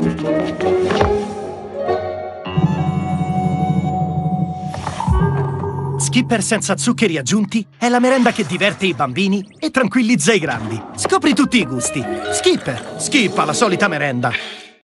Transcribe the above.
Skipper senza zuccheri aggiunti è la merenda che diverte i bambini e tranquillizza i grandi. Scopri tutti i gusti. Skipper, skippa la solita merenda.